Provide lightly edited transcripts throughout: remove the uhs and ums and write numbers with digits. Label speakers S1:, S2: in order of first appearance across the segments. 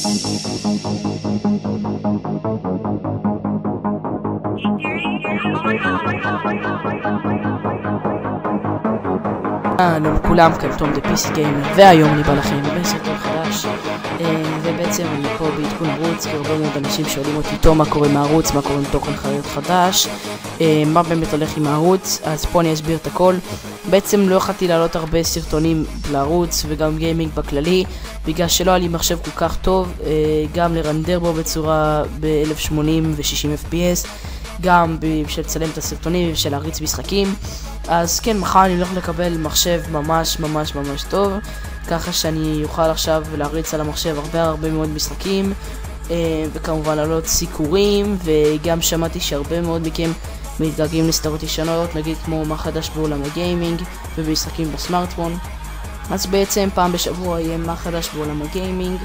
S1: כולם כאן תום דה PC גיימר, והיום אני בא לכם בסרטון חדש, ובעצם אני פה בעדכון ערוץ, כי הרבה מאוד אנשים שואלים אותי טוב מה קורה עם הערוץ, מה קורה עם תוכן חיות חדש, מה באמת הולך עם הערוץ. אז פה אני אסביר את הכל. בעצם לא יכולתי לעלות הרבה סרטונים לערוץ וגם גיימינג בכללי, בגלל שלא היה לי מחשב כל כך טוב, גם לרנדר בו בצורה ב-1080 ו-60 FPS, גם בשביל לצלם את הסרטונים ובשביל להריץ משחקים. אז כן, מחר אני הולך לקבל מחשב ממש טוב, ככה שאני אוכל עכשיו להריץ על המחשב הרבה מאוד משחקים, וכמובן לעלות סיקורים. וגם שמעתי שהרבה מאוד מכם מתגעגעים לסדרות ישנות, נגיד כמו מה חדש בעולם הגיימינג ובמשחקים בסמארטפון. אז בעצם פעם בשבוע יהיה מה חדש בעולם הגיימינג,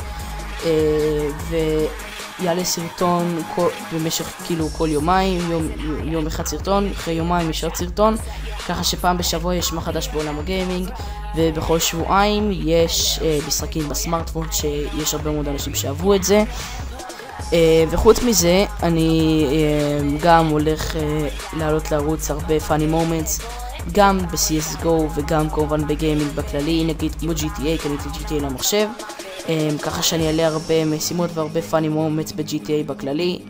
S1: ויעלה סרטון במשך כאילו כל יומיים, יום אחד סרטון, אחרי יומיים יש עוד סרטון, ככה שפעם בשבוע יש מה חדש בעולם הגיימינג, ובכל שבועיים יש משחקים בסמארטפון, שיש הרבה מאוד אנשים שאהבו את זה. וחוץ מזה אני גם הולך לעלות לערוץ הרבה funny moments, גם ב-CSGO וגם כמובן בגיימינג בכללי, נגיד כמו GTA, קניתי GTA למחשב, ככה שאני אעלה הרבה משימות והרבה funny moments ב-GTA בכללי.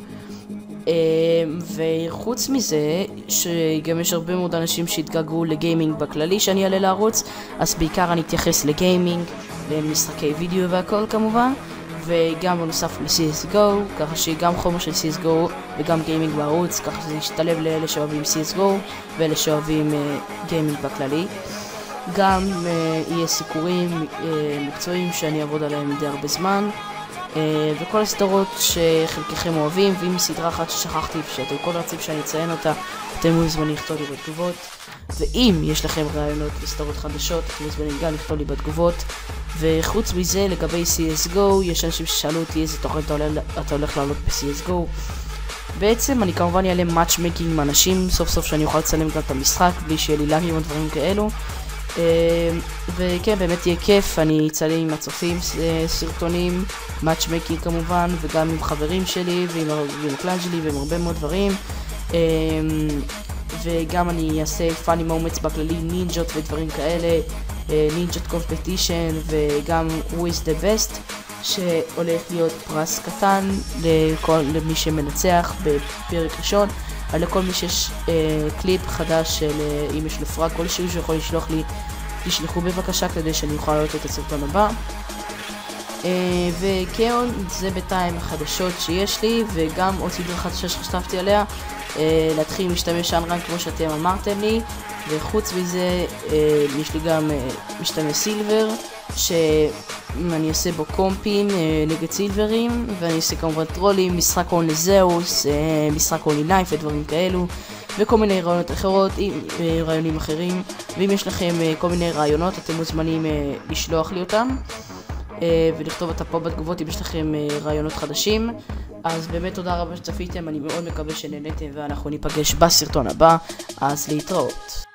S1: וחוץ מזה שגם יש הרבה מאוד אנשים שהתגעגעו לגיימינג בכללי שאני אעלה לערוץ, אז בעיקר אני אתייחס לגיימינג, למשחקי וידאו והכל כמובן, וגם בנוסף ל-CSGO, ככה שגם חומר של CSGO וגם גיימינג בערוץ, ככה שזה ישתלב לאלה שאוהבים CSGO ואלה שאוהבים גיימינג בכללי. גם יהיה סיקורים מקצועיים שאני אעבוד עליהם די הרבה זמן, וכל הסדרות שחלקכם אוהבים. ואם סדרה אחת ששכחתי שאתם כל רציב שאני אציין אותה, אתם מוזמנים לכתוב לי בתגובות. ואם יש לכם רעיונות לסדרות חדשות, אתם מוזמנים גם לכתוב לי בתגובות. וחוץ מזה, לגבי CSGO, יש אנשים ששאלו אותי איזה תוכן אתה הולך לעלות ב-CSGO. בעצם אני כמובן אעלה matchmaking עם אנשים, סוף סוף שאני אוכל לצלם גם את המשחק בלי שיהיה לי לאגים או דברים כאלו. וכן, באמת יהיה כיף, אני אצלם עם הצופים סרטונים, matchmaking כמובן, וגם עם חברים שלי ועם הקלאן שלי ועם הרבה מאוד דברים. וגם אני אעשה funny moments בכללי, נינג'ות ודברים כאלה, נינג'ות קומפטישן, וגם who is the best, שהולך להיות פרס קטן למי שמנצח בפרק ראשון. על לכל מי שיש קליפ חדש של אם יש לו פרק כלשהו שיכול לשלוח לי, תשלחו בבקשה כדי שאני אוכל לעלות את הסרטון הבא. וכן, זה בינתיים החדשות שיש לי, וגם עוד סדרה חדשה שחשבתי עליה, להתחיל להשתמש אנרן כמו שאתם אמרתם לי. וחוץ מזה יש לי גם משתמש סילבר, שאני אעשה בו קומפים נגד סילברים, ואני אעשה כמובן טרולים, משחק אונלי זאוס, משחק אונלי נייף ודברים כאלו, וכל מיני רעיונים אחרים. ואם יש לכם כל מיני רעיונות, אתם מוזמנים לשלוח לי אותם ולכתוב אותה פה בתגובות אם יש לכם רעיונות חדשים. אז באמת תודה רבה שצפיתם, אני מאוד מקווה שנהנתם, ואנחנו ניפגש בסרטון הבא, אז להתראות.